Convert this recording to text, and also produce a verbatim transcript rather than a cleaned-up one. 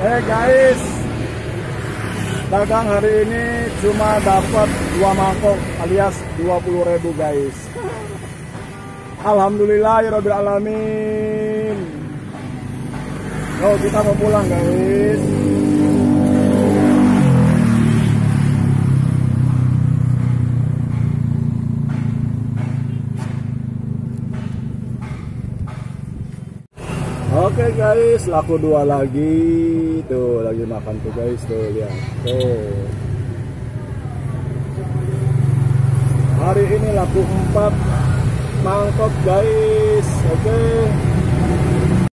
Eh guys, dagang hari ini cuma dapat dua mangkok alias dua puluh ribu guys. Alhamdulillahirabbil alamin. Oh, kita mau pulang guys. Oke guys, laku dua lagi. Tuh, lagi makan tuh guys, tuh lihat. Tuh. Hari ini laku empat mangkok guys. Oke.